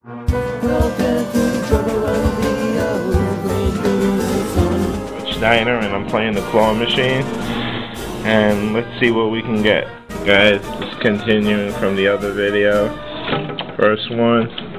Diner, and I'm playing the claw machine, and let's see what we can get. Guys, just continuing from the other video. First one.